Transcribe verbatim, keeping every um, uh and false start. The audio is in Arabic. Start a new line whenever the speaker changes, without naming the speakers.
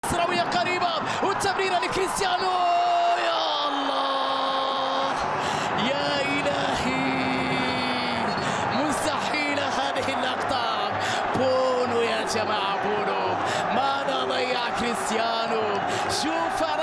مصراوية قريبة والتمريرة لكريستيانو. يا الله يا إلهي، مستحيلة هذه اللقطة. بونو يا جماعة، بونو ماذا ضيع كريستيانو. شوف